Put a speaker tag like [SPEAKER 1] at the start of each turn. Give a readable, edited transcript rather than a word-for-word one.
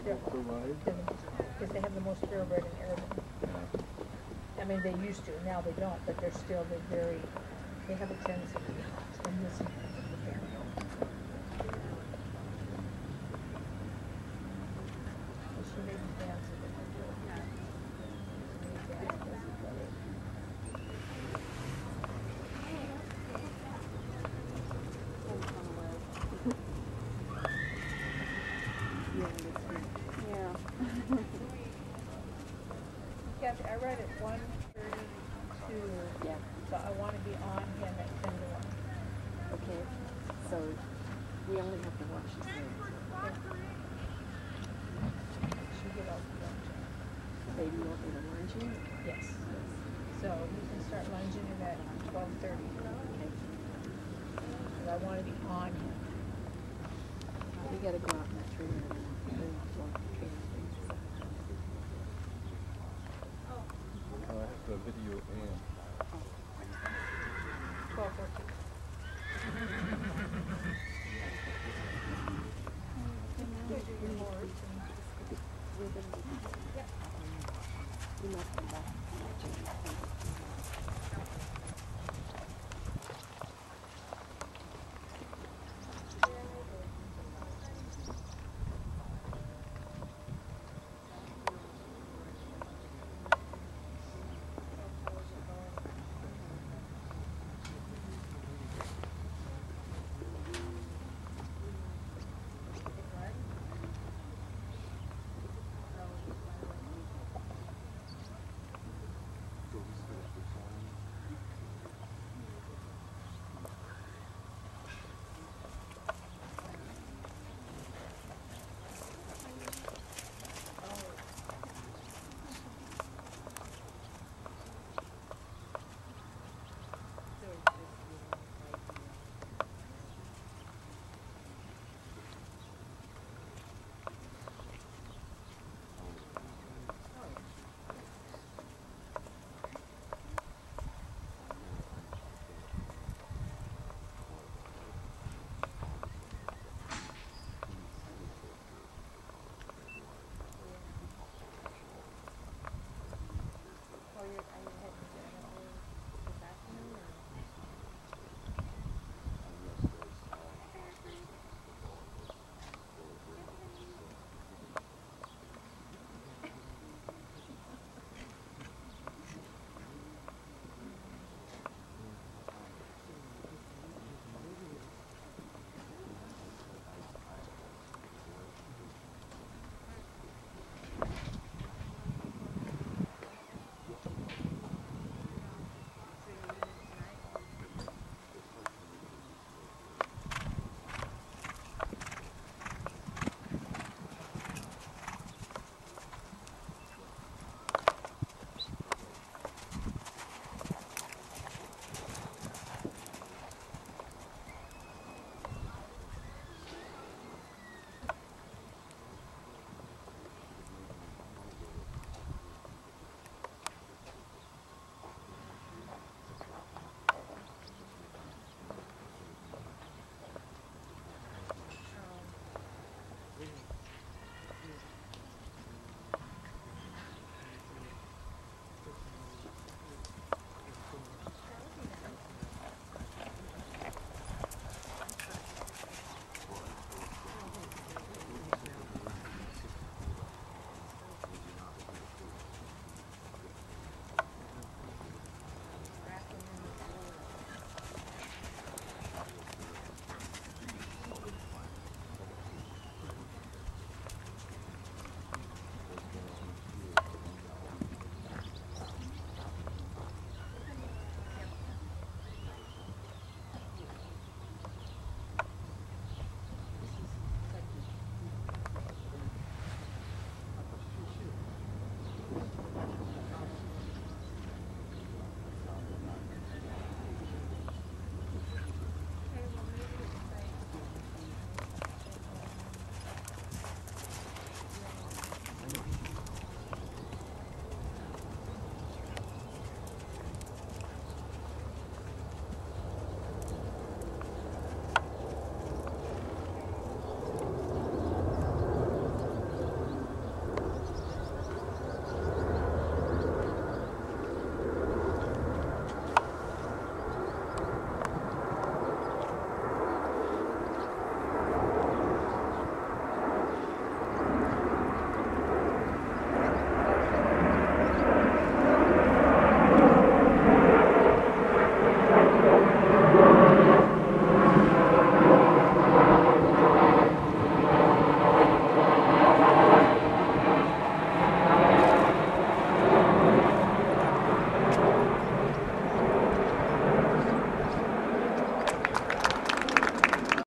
[SPEAKER 1] still, because they have the most thoroughbred in Aragon. I mean, they used to, now they don't, but they're still, they have a tendency to be hot in this area. She made me dance a bit. Yeah, I read it 1:32.
[SPEAKER 2] Yeah.
[SPEAKER 1] So I want to be on him at 10 to 1.
[SPEAKER 2] Okay. So we only have to watch this thing.
[SPEAKER 1] She get off the lunch.
[SPEAKER 2] Baby, you want me to lunge you?
[SPEAKER 1] Yes. So you can start lunging him at 12:30.
[SPEAKER 2] Okay.
[SPEAKER 1] Because I want to be on him.
[SPEAKER 2] We gotta go out in that tree and walk the tree.
[SPEAKER 3] I have the video in.
[SPEAKER 1] 12:14. Your horse and
[SPEAKER 2] We must come back.